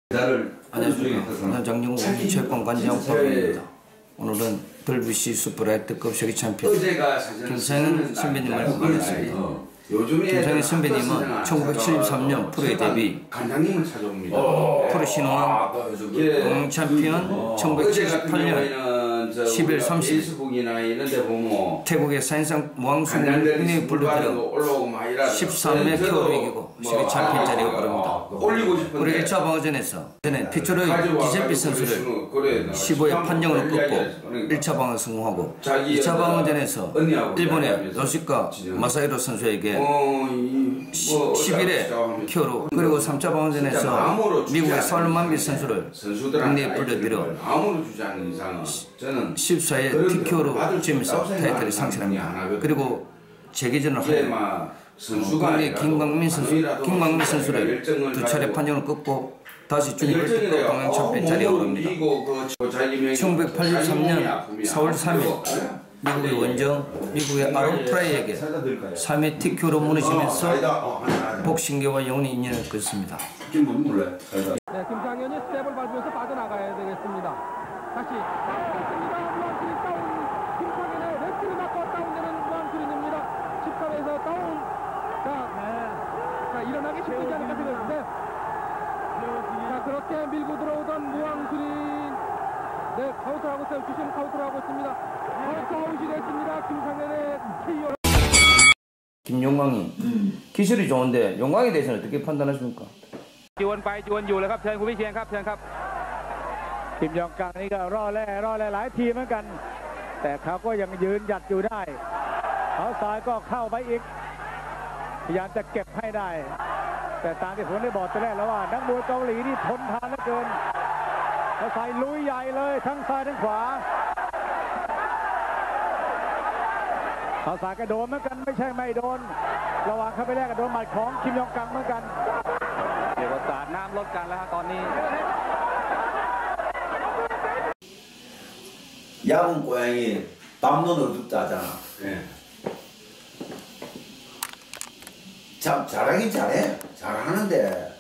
안녕하십니까. 저는 장정국 체육관관장 박입니다. 오늘은 WBC 슈퍼라이트급 세계 챔피언 김상현 선배님을 만났습니다. 김상현 선배님은 1973년 프로에 데뷔, 프로 신호한 공 챔피언 1978년 11월 30일 태국의 사인상 무왕수문이 불러들여 13회 KO로 이기고 세계 챔피언 자리에 오릅니다. 우리 1차 방어전에서 피처로의 기재빛 선수를 15회 판정으로 꺾고 1차 방어 성공하고 2차 방어전에서 일본의 요시카 마사히로 선수에게 11회 KO로, 그리고 3차 방어전에서 미국의 살만비 선수를 국내에 불러들여 14회 TKO로 지면서 타이틀을 상실합니다. 그리고 재기전을 하고 국내 김광민 선수를 2차례 판정을 꺾고 다시 주니어급 동양 챔피언 자리에 오릅니다. 1983년 4월 3일 미국의 원정, 미국의 아론 프라이에게 3회 TKO로 무너지면서 복싱계와 영원히 인연을 끊습니다. 네, 김상현이 스텝을 밟으면서 빠져나가야 되겠습니다. 다시 김상현의 레프트를 맞고 다운되는 무한수린입니다. 13에서 다운. 자, 일어나기 쉽지 않을까 생각했는데, 자, 그렇게 밀고 들어오던 무한수린, 네, 카운터하고 있어요. 주심 카운터를 하고 있습니다. 카운트 아웃이 됐습니다. 김상현의 KO. 김용광이 기술이 좋은데 용광에 대해서는 어떻게 판단하십니까? จวนไปจวนอยู่เลยครับเชิญคุณวิเชียรครับเชิญครับทีมยองกังนี่ก็รอแล่หลายทีเหมือนกันแต่เขาก็ยังยืนหยัดอยู่ได้เขาซ้ายก็เข้าไปอีกพยายามจะเก็บให้ได้แต่ตามที่ผมได้บอกแต่แรกแล้วว่านักมวยเกาหลีนี่ทนทานเหลือเกินเขาใส่ลุยใหญ่เลยทั้งซ้ายทั้งขวาเขาสายกระโดนเหมือนกันไม่ใช่ไม่โดนระหว่างเข้าไปแรกกระโดนหมัดของคิมยองกังเหมือนกันเดี๋ยวสาดน้ำลดกันแล้วตอนนี้ 야구 고양이 담론 어둡다잖아. 네. 참 잘하긴 잘하는데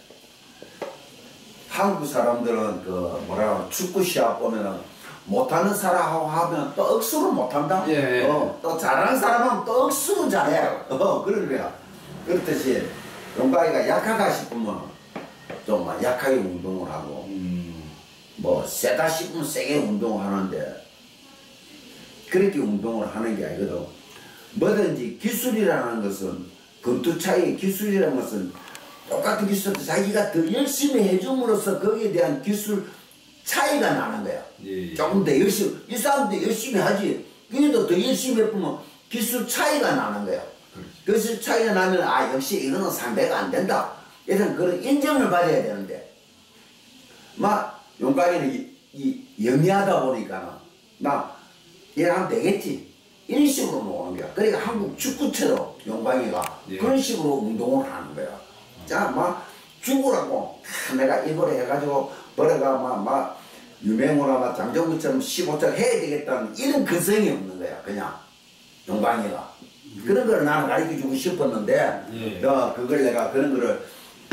한국 사람들은 그 뭐라 축구 시합 보면은 못하는 사람하고 하면 또 억수로 못한다. 예. 또 잘하는 사람은 또 억수로 잘해. 그런 거야. 그렇듯이 용가이가 약하다 싶으면 좀 약하게 운동을 하고 뭐 세다 싶으면 세게 운동을 하는데 그렇게 운동을 하는 게 아니거든. 뭐든지 기술이라는 것은 검투 차이 기술이라는 것은 똑같은 기술도 자기가 더 열심히 해줌으로써 거기에 대한 기술 차이가 나는 거야. 예. 조금 더 열심히, 이 사람도 열심히 하지. 그래도 더 열심히 해보면 기술 차이가 나는 거야. 기술 차이가 나면 아 역시 이거는 상대가 안 된다. 이런 그런 인정을 받아야 되는데 막 용광이는 영리하다 보니까는 막 얘하면 되겠지. 이런 식으로 노는 거야. 그러니까 한국 축구처럼 용광이가 예. 그런 식으로 운동을 하는 거야. 자, 막 죽으라고 내가 이걸 해가지고 버려가 막 유명호나 막 장정구처럼 15점 해야 되겠다는 이런 근성이 없는 거야. 그냥 용광이가 그런 걸 나는 가르쳐주고 싶었는데 예. 그걸 내가 그런 거를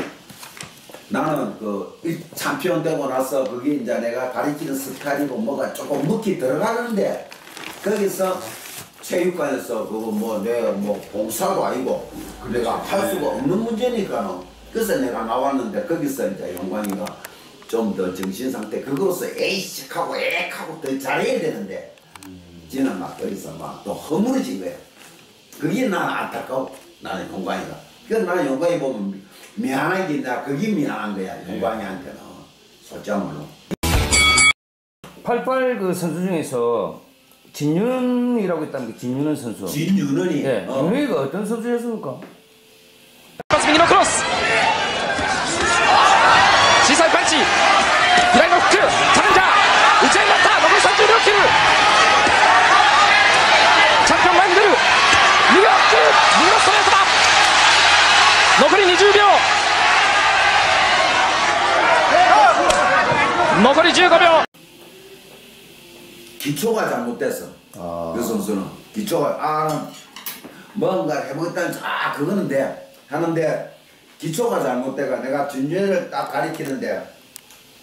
나는 그 챔피언 되고 나서 그게 이제 내가 가르치는 스타일이고 뭐가 조금 묵히 들어가는데 거기서 체육관에서 그거 뭐 내가 뭐 봉사도 아니고 내가 할 수가 없는 문제니까는 그래서 내가 나왔는데 거기서 이제 용광이가 좀 더 정신 상태 그거로서 에이식하고 애하고 더 잘해야 되는데 지는 막 거기서 막 또 허물어진 거야. 그게 나는 안타까워. 나는 용광이가. 그래서 나는 용광이 보면 미안하긴 나 그게 미안한 거야. 용광이한테는 솔직함으로. 88 그 선수 중에서 진윤이라고 있다는 게 진윤은 선수. 진윤은이. 네, 진윤이가 어떤 선수였습니까? 미니로 크로스 시사의 반치 이라이너 후크 장자 우체인 나타 너무 선수 이렇게를 챔피언 만드르 미가크 밀었어요. 너구리 20秒 너구리 15秒 기초가 잘못됐어. 그 선수는 기초가 뭔가 해보겠다는 그거는 돼 하는데 기초가 잘못돼가 내가 준비를 딱 가리키는데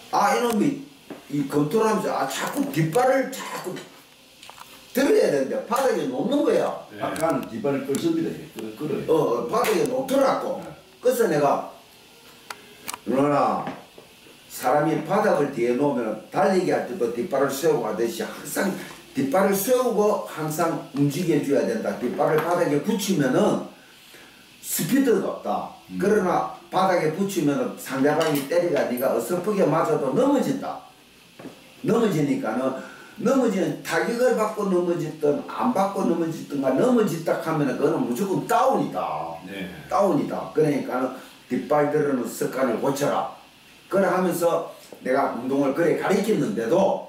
이놈이 이 검토를 하면서 자꾸 뒷발을 자꾸 들어야 되는데 바닥에 놓는 거야. 약간 뒷발을 끌습니다. 끌어요. 바닥에 놓더라고. 그래서 내가 누나 사람이 바닥을 뒤에 놓으면 달리기 할 때도 뒷발을 세우고 하듯이 항상 뒷발을 세우고 항상 움직여줘야 된다. 뒷발을 바닥에 붙이면은 스피드가 없다. 그러나 바닥에 붙이면은 상대방이 때리가 네가 어설프게 맞아도 넘어진다. 넘어지니까는 넘어지는 타격을 받고 넘어졌든 안 받고 넘어졌든가 넘어졌다 하면은 그거는 무조건 다운이다. 네. 다운이다. 그러니까는 뒷발 들어는 습관을 고쳐라. 그래 하면서 내가 운동을 그래 가르쳤는데도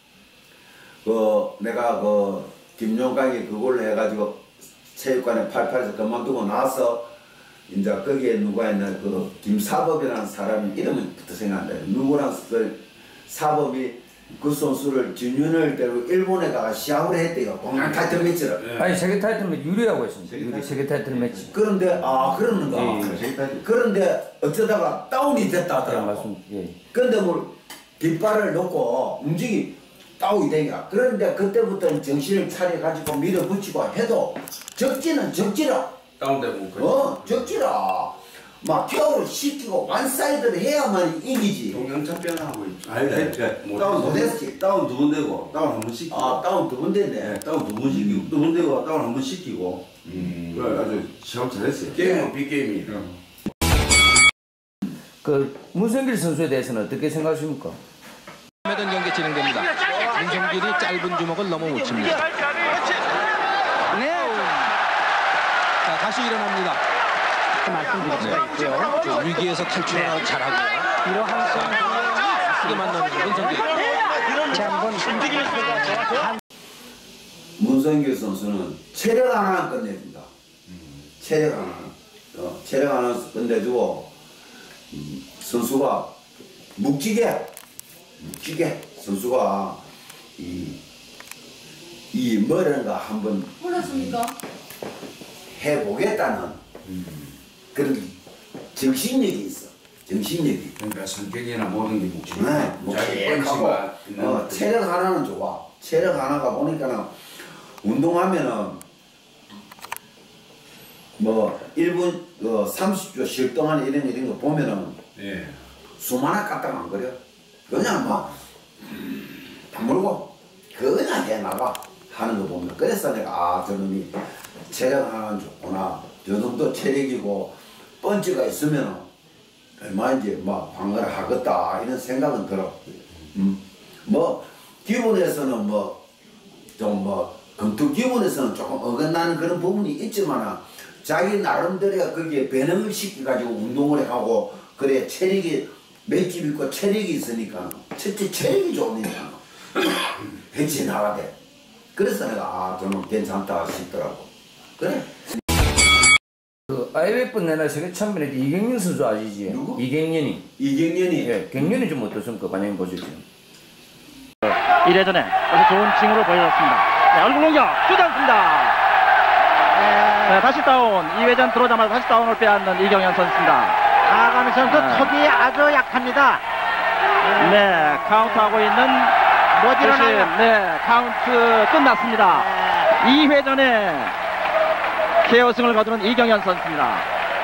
내가 김용강이 그걸로 해가지고 체육관에 88에서 그만두고 나서 이제 거기에 누가 있나 김사법이라는 사람이 이름부터 생각난다. 누구랑 사법이 그 선수를 준윤을 데리고 일본에 가서 시합을 했대요. 공양 타이틀 매치를. 아니 세계 타이틀 매치 유리하고 했습니다. 유리 세계 타이틀 매치. 그런데 그러는가. 그런데 어쩌다가 다운이 됐다 하더라고. 맞습니다. 예. 그런데 뭐 뒷발을 놓고 움직이 다운이 되냐. 그런데 그때부터는 정신을 차려가지고 밀어붙이고 해도 적지는 적지라. 다운되고. 적지라. 막 케어를 시키고 완사이드를 해야만 이기지. 동영차 변화하고 있죠. 다운 못했지. 다운 2번 되고 다운 1번 시키고. 다운 2번 됐네. 다운 2번 시키고 2번 되고 다운 1번 시키고. 그래 아주 시합 잘했어요. 게임은 빅게임이. 문성길 선수에 대해서는 어떻게 생각하십니까? 매던 경기 진행됩니다. 문성길이 짧은 주먹을 넘어붙입니다. 자, 다시 일어납니다. 말씀드릴 수가 있고요. 위기에서 탈출을 잘하고요. 이러한 상황을 크게 만나는 문성길. 문성길 선수는 체력 하나 끝내준다. 체력 하나 끝내주고 선수가 묵직해 선수가 이 뭐라는가 한번 몰랐습니까? 해보겠다는 그런 정신력이 있어. 정신력이. 그러니까 성격이나 모든 게 묵직해. 묵직하고 체력 하나는 좋아. 체력 하나가 보니까는 운동하면은 뭐 1분 30초 쉴 동안 이런 거 보면은 예. 숨 하나 까딱 안 거려. 그냥 막 다물고 그냥 해나가 하는 거 보면 그래서 내가 저놈이 체력 하나는 좋구나. 저 정도 체력이고 펀치가 있으면 얼마인지 막 방어를 하겠다 이런 생각은 들어. 뭐 기본에서는 검토 기본에서는 조금 어긋나는 그런 부분이 있지만 자기 나름대로 거기에 배능을 시켜가지고 운동을 하고 그래 체력이 맷집 있고 체력이 있으니까 첫째 체력이 좋으니까 ಹೆಚ್ಚ이 나가대. 그래서 내가 저는 괜찮다 싶더라고. 그래. IMF 내날 세계 챔피언이 이경련 선수 아시지? 누구? 이경련이. 이경련이. 경련이 좀 어떻습니까? 관장님 보시죠. 1회전에 아주 좋은 칭으로 보여줬습니다. 네, 얼굴 공격 주지 않습니다. 네, 다시 다운. 2회전 들어오자마자 다시 다운을 빼앗는 이경현 선수입니다. 아가미 선수 턱이 아주 약합니다. 네, 카운트하고 있는 못 일어나요. 네, 카운트 끝났습니다. 2회전에 KO승을 거두는 이경현 선수입니다.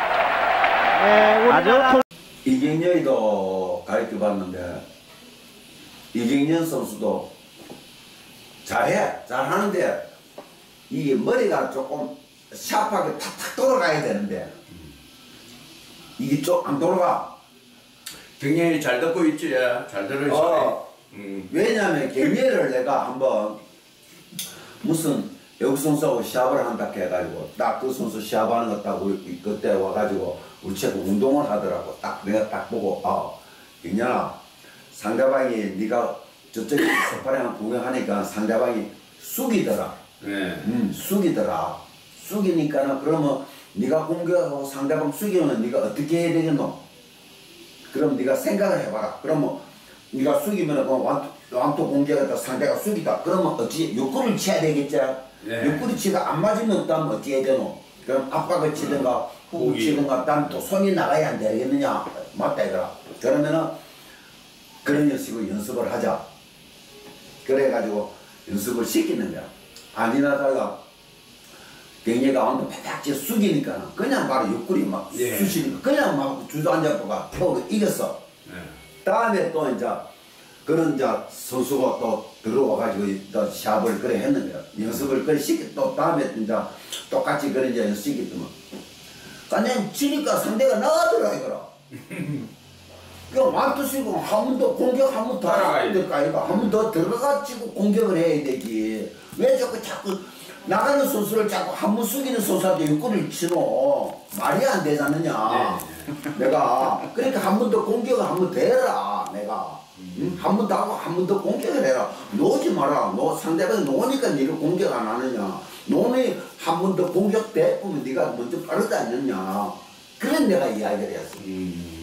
아주 이경련이도 가르쳐봤는데 이경련 선수도 잘하는데 이게 머리가 조금 샤프하게 탁탁 돌아가야 되는데 이게 좀 안 돌아가. 경련이 잘 듣고 있지. 잘 들어있어. 왜냐면 경련을 내가 한번 무슨 외국 선수하고 시합을 한다 해가지고 딱 그 선수 시합하는 것 딱 그때 와가지고 우리 친구 운동을 하더라고. 딱 내가 딱 보고 경련아 상대방이 네가 저쪽에 스파링 구경하니까 상대방이 숙이더라. 네. 숙이더라. 숙이니까는 그러면 네가 공격하고 상대방 숙이면 네가 어떻게 해야 되겠노? 그럼 네가 생각을 해봐라. 그러면 네가 숙이면 완투 공격했다 상대가 숙이다. 그러면 어찌 욕구를 쳐야 되겠지? 네. 욕구를 치가 안 맞으면 또 어떻게 해야 되노? 그럼 압박을 치든가 훅을 치든가 또 손이 나가야 안 되겠느냐? 맞다 이거라. 그러면은 그런 식으로 연습을 하자. 그래가지고 연습을 시키는 거야. 아니나다가 경례가 완전 바닥지 숙이니까 그냥 바로 옆구리 막 쑤시니까 그냥 막 주저앉아가 태우고 이겼어. 다음에 또 이제 그런 이제 선수가 또 들어와가지고 또 시합을 그래 했는 거야. 연습을 그래 시키 또 다음에 이제 똑같이 그런 이제 연습 시켰더만. 그냥 지니까 상대가 나가더라 이거라. 그 말도 쓰고 한 번 더 공격 한 번 더 해야 될까 이거 한 번 더 들어가지고 공격을 해야 되지. 왜 자꾸 나가는 선수를 자꾸 한 번 숙이는 선수한테 육구를 치노. 말이 안 되지 않느냐. 내가 그러니까 한 번 더 공격을 한 번 더 해라 내가. 한 번 더 하고 한 번 더 공격을 해라. 놓지 마라. 너 상대방이 놓으니까 네가 공격 안 하느냐. 너는 한 번 더 공격 대보면 네가 먼저 빠르지 않느냐. 그런 내가 이야기를 했어.